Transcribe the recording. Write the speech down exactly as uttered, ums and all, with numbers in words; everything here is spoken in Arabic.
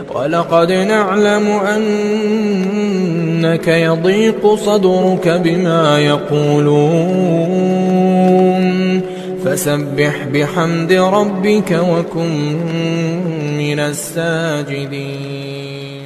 ولقد نعلم أنك يضيق صدرك بما يقولون فسبح بحمد ربك وكن من الساجدين.